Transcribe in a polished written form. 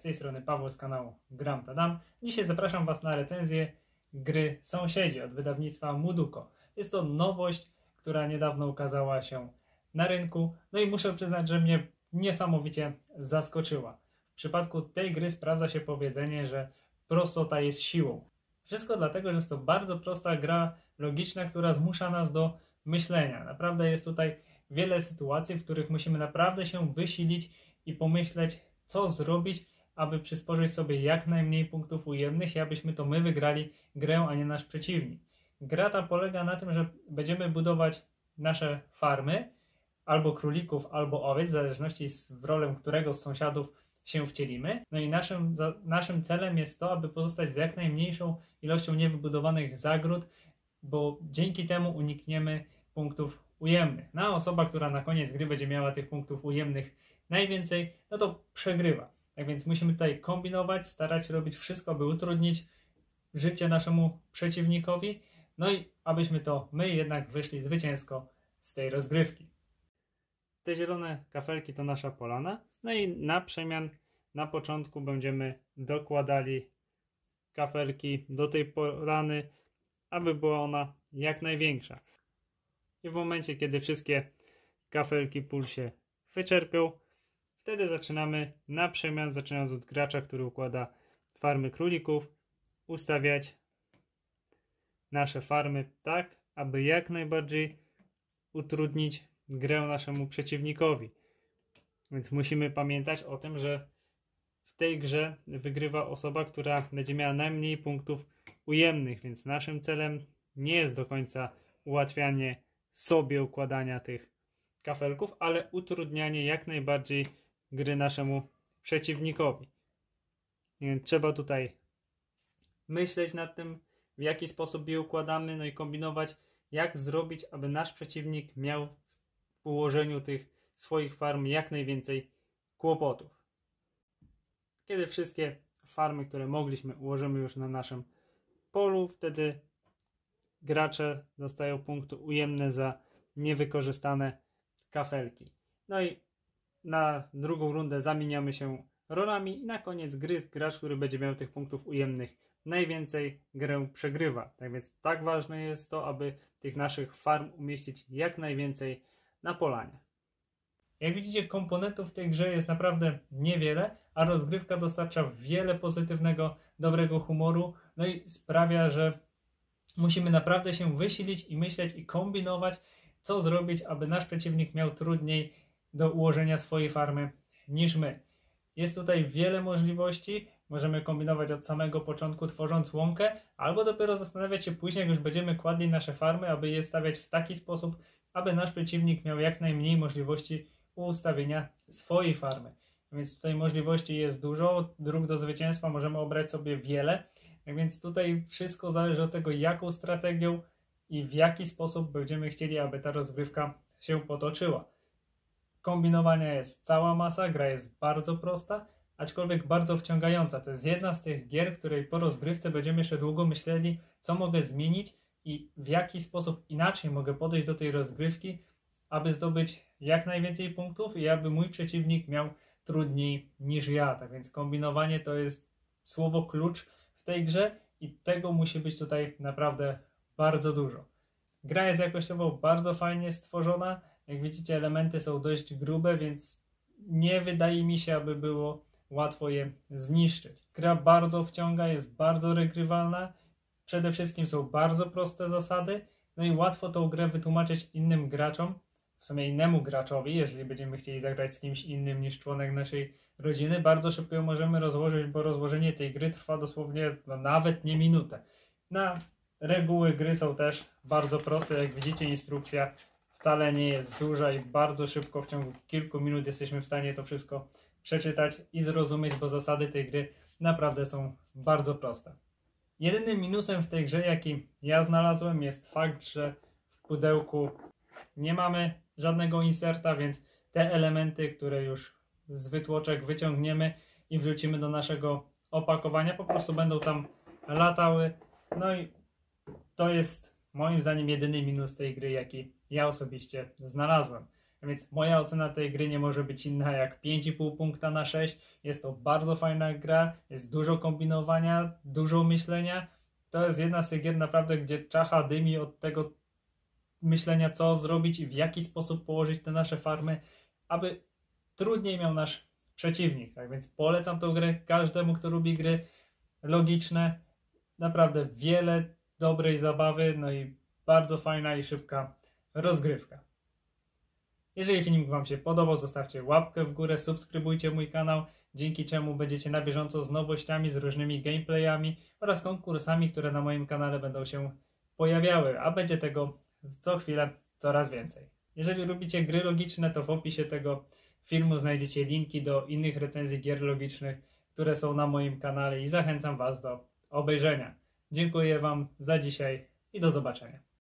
tej strony Paweł z kanału Gram Tadam. Dzisiaj zapraszam Was na recenzję gry Sąsiedzi od wydawnictwa Muduko. Jest to nowość, która niedawno ukazała się na rynku. No i muszę przyznać, że mnie niesamowicie zaskoczyła. W przypadku tej gry sprawdza się powiedzenie, że prostota jest siłą. Wszystko dlatego, że jest to bardzo prosta gra logiczna, która zmusza nas do myślenia. Naprawdę jest tutaj wiele sytuacji, w których musimy naprawdę się wysilić i pomyśleć, co zrobić, aby przysporzyć sobie jak najmniej punktów ujemnych i abyśmy to my wygrali grę, a nie nasz przeciwnik. Gra ta polega na tym, że będziemy budować nasze farmy, albo królików, albo owiec, w zależności w rolę którego z sąsiadów się wcielimy. No i naszym celem jest to, aby pozostać z jak najmniejszą ilością niewybudowanych zagród, bo dzięki temu unikniemy punktów ujemnych. No a osoba, która na koniec gry będzie miała tych punktów ujemnych najwięcej, no to przegrywa. Tak więc musimy tutaj kombinować, starać się robić wszystko, by utrudnić życie naszemu przeciwnikowi, no i abyśmy to my jednak wyszli zwycięsko z tej rozgrywki. Te zielone kafelki to nasza polana, no i na przemian na początku będziemy dokładali kafelki do tej polany, aby była ona jak największa. I w momencie, kiedy wszystkie kafelki pól się wyczerpią, wtedy zaczynamy na przemian, zaczynając od gracza, który układa farmy królików, ustawiać nasze farmy tak, aby jak najbardziej utrudnić grę naszemu przeciwnikowi. Więc musimy pamiętać o tym, że w tej grze wygrywa osoba, która będzie miała najmniej punktów ujemnych, więc naszym celem nie jest do końca ułatwianie sobie układania tych kafelków, ale utrudnianie jak najbardziej gry naszemu przeciwnikowi. Więc trzeba tutaj myśleć nad tym, w jaki sposób je układamy, no i kombinować, jak zrobić, aby nasz przeciwnik miał w ułożeniu tych swoich farm jak najwięcej kłopotów. Kiedy wszystkie farmy, które mogliśmy, ułożymy już na naszym polu, wtedy gracze dostają punkty ujemne za niewykorzystane kafelki. No i na drugą rundę zamieniamy się rolami i na koniec gry gracz, który będzie miał tych punktów ujemnych najwięcej, grę przegrywa. Tak więc tak ważne jest to, aby tych naszych farm umieścić jak najwięcej na polanie. Jak widzicie, komponentów w tej grze jest naprawdę niewiele, a rozgrywka dostarcza wiele pozytywnego, dobrego humoru, no i sprawia, że musimy naprawdę się wysilić i myśleć i kombinować, co zrobić, aby nasz przeciwnik miał trudniej do ułożenia swojej farmy niż my. Jest tutaj wiele możliwości, możemy kombinować od samego początku, tworząc łąkę, albo dopiero zastanawiać się później, jak już będziemy kładli nasze farmy, aby je stawiać w taki sposób, aby nasz przeciwnik miał jak najmniej możliwości ustawienia swojej farmy. Więc tutaj możliwości jest dużo, dróg do zwycięstwa możemy obrać sobie wiele, więc tutaj wszystko zależy od tego, jaką strategią i w jaki sposób będziemy chcieli, aby ta rozgrywka się potoczyła. Kombinowania jest cała masa, gra jest bardzo prosta, aczkolwiek bardzo wciągająca. To jest jedna z tych gier, w której po rozgrywce będziemy jeszcze długo myśleli, co mogę zmienić i w jaki sposób inaczej mogę podejść do tej rozgrywki, aby zdobyć jak najwięcej punktów i aby mój przeciwnik miał trudniej niż ja. Tak więc kombinowanie to jest słowo klucz w tej grze i tego musi być tutaj naprawdę bardzo dużo. Gra jest jakościowo bardzo fajnie stworzona. Jak widzicie, elementy są dość grube, więc nie wydaje mi się, aby było łatwo je zniszczyć. Gra bardzo wciąga, jest bardzo regrywalna. Przede wszystkim są bardzo proste zasady. No i łatwo tą grę wytłumaczyć innym graczom, w sumie innemu graczowi, jeżeli będziemy chcieli zagrać z kimś innym niż członek naszej rodziny. Bardzo szybko ją możemy rozłożyć, bo rozłożenie tej gry trwa dosłownie nawet nie minutę. Reguły gry są też bardzo proste. Jak widzicie, instrukcja wcale nie jest duża i bardzo szybko, w ciągu kilku minut jesteśmy w stanie to wszystko przeczytać i zrozumieć, bo zasady tej gry naprawdę są bardzo proste. Jedynym minusem w tej grze, jaki ja znalazłem, jest fakt, że w pudełku nie mamy żadnego inserta, więc te elementy, które już z wytłoczek wyciągniemy i wrzucimy do naszego opakowania, po prostu będą tam latały. No i to jest moim zdaniem jedyny minus tej gry, jaki ja osobiście znalazłem. Więc moja ocena tej gry nie może być inna jak 5,5 punkta na 6. Jest to bardzo fajna gra, jest dużo kombinowania, dużo myślenia. To jest jedna z tych gier naprawdę, gdzie czacha dymi od tego myślenia, co zrobić i w jaki sposób położyć te nasze farmy, aby trudniej miał nasz przeciwnik. Tak więc polecam tę grę każdemu, kto lubi gry logiczne. Naprawdę wiele dobrej zabawy, no i bardzo fajna i szybka rozgrywka. Jeżeli filmik Wam się podobał, zostawcie łapkę w górę, subskrybujcie mój kanał, dzięki czemu będziecie na bieżąco z nowościami, z różnymi gameplayami oraz konkursami, które na moim kanale będą się pojawiały, a będzie tego co chwilę coraz więcej. Jeżeli lubicie gry logiczne, to w opisie tego filmu znajdziecie linki do innych recenzji gier logicznych, które są na moim kanale i zachęcam Was do obejrzenia. Dziękuję Wam za dzisiaj i do zobaczenia.